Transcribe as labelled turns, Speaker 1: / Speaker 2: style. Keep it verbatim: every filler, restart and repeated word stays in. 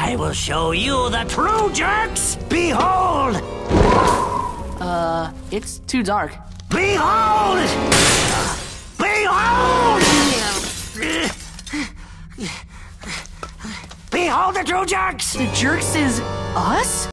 Speaker 1: I will show you the true jerks. Behold!
Speaker 2: Uh, it's too dark.
Speaker 1: Behold! Behold! Behold the true jerks!
Speaker 2: The jerks is us?